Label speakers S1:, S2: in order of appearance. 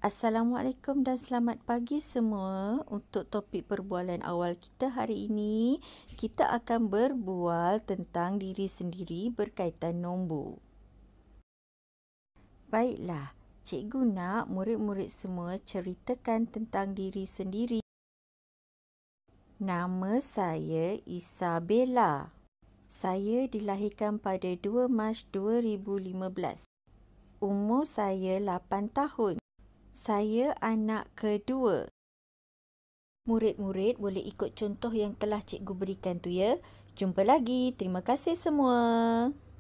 S1: Assalamualaikum dan selamat pagi semua. Untuk topik perbualan awal kita hari ini, kita akan berbual tentang diri sendiri berkaitan nombor. Baiklah, cikgu nak murid-murid semua ceritakan tentang diri sendiri. Nama saya Isabella. Saya dilahirkan pada 2 Mac 2015. Umur saya 8 tahun. Saya anak kedua. Murid-murid boleh ikut contoh yang telah cikgu berikan tu ya. Jumpa lagi. Terima kasih semua.